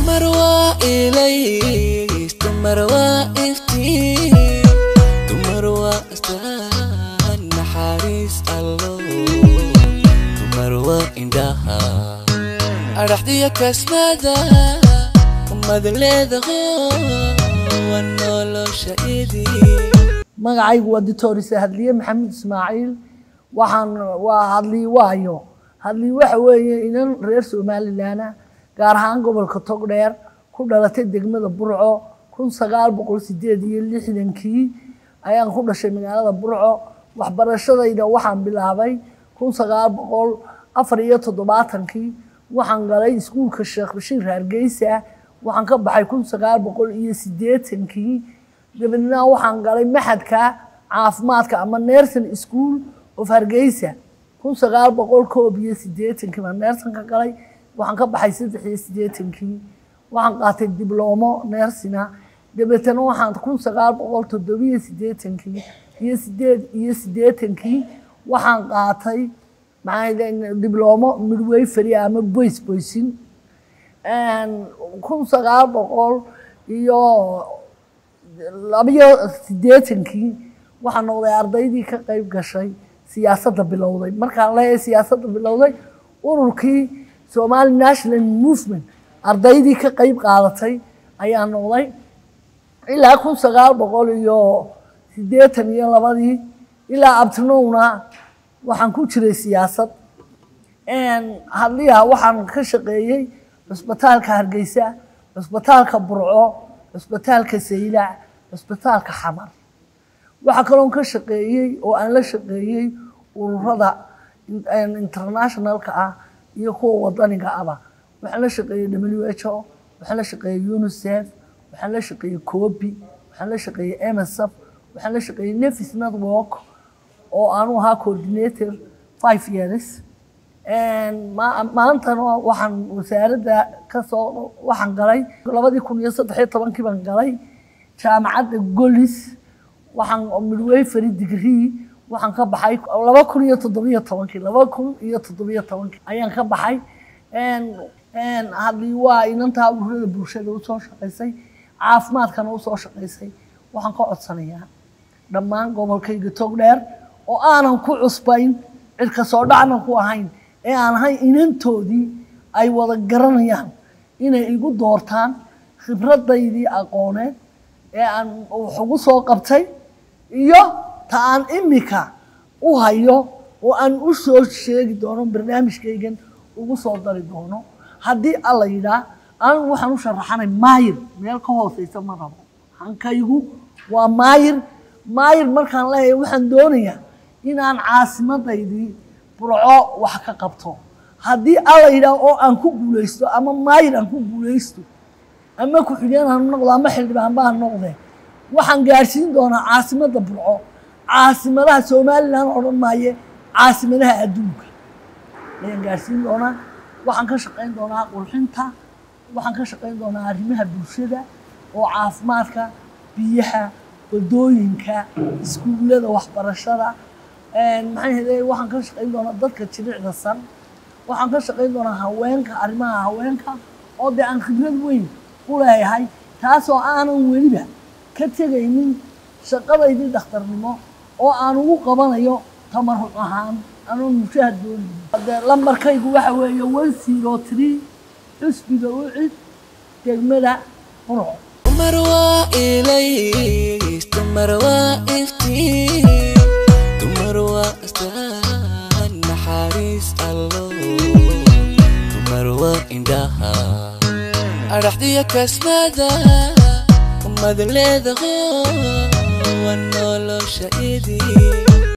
تمروا إليس تمروا إفتي تمروا استنى حارس الله تمروا إندها أرحدي كسمدا وماذا لذا ونولو شايدي magacaygu waa Dr. Sahadliye Maxamed Ismaaciil waxaan hadlii waayo hadlii waxa weeye inaan reer Soomaaliland gaar ahaan gobolka Togdheer ku dhalatay degmada Burco 1968 ayaan ku dhashay magaalada Burco waxbarashadayda waxaan bilaabay 1974 waxaan galay iskuulka Sheekh Bashiir Hargeysa waxaan ka baxay 1980 dabadna waxaan galay maxadka caafimaadka ama nursing school of Hargeysa 1980 baan nursing ka galay waxaan ka baxay 83 waxaan qaatay diblomo nursing dabadna waxaan 1987 waxaan qaatay diblomo midwifery ama boysin and 1988 waxaan noqday ardaydii ka qayb gashay siyaasadda bilowday markaan leeyahay siyaasadda bilowday ururkii Somali National Movement ardaydii ka qayb qaadatay ayaan noqday ilaa 1982 ilaa abtinoona waxaan ku jiray siyaasad hadliya waxaan ka shaqeeyay isbitaalka Hargeysa isbitaalka Burco isbitaalka Saylac isbitaalka Xamar waxa kale oo ka shaqeeyay oo aan la shaqeeyay ururada internationalka ah iyo kuwa wadaniga ah waxaan la shaqeeyay WHO waxaan la shaqeeyay UNICEF waxaan la shaqeeyay COPI waxaan la shaqeeyay MSF waxaan la shaqeeyay Nefis Network oo aanu ahaa coordinator 5 years maantana waxaan wasaaradda ka soo waxaan galay 2013 baan galay jaamacadda Golis waxaan midwifery degree waxaan ka baxay 2017 ayaan ka baxay hadii waa inanta ururada bulshada u soo shaqeysay caafimaadkana u soo shaqeysay waxaan ka codsanayaa dhammaan gobolkayga Togdheer oo aanan ku cusbayn cirka soo dhacna ku ahayn ee aan ahay inantoodii ay wada garanayaan inay igu doortaan khibradaydii aqooneed ee aan ugu soo qabtay iyo taan imika u hayo oo aan u soo sheegi doono barnaamijkaygan ugu soo dari doono haddii alla yidhaa aan waxaan u sharaxanay maayir meel ka hooseysa ma rabo hankaygu waa maayir markaan leeyahay waxaan doonayaa inaan caasimadaydi Burco wax ka qabto haddii alla yidhaa oo aan ku guuleysto ama maayir aan ku guuleysto ama ku xigeen aan noqdo ama xildhibaan baan noqday waxaan gaarsiin doonaa caasimadda Burco caasimadaha Soomaaliland oo dhan maaye caasimadaha adduunka ayaan gaarsiin doonaa waxaan ka shaqeyn doonaa qurxinta waxaan ka shaqeyn doonaa arrimaha bulshada oo caafimaadka biyaha wadooyinka iskuulada waxbarashada waxaan ka shaqeyn doonaa dadka jilicda san waxaan ka shaqeyn doonaa haweenka arrimaha haweenka oo aan khibrad weyn u leeyahay taasoo aanan weliba ka tegaynin shaqadaydii dhakhtarnimo oo aan ugu qabanayo tamarruc ahaan anuu mushahad doonin lambarkaygu waxa weeye 103 xisbiga u cid degmada Burco تمروا إليس تمروا إفتي تمروا استنى حارس الله تمروا إندها أرحدي كسمدا وماذا لذا ونولو شايدي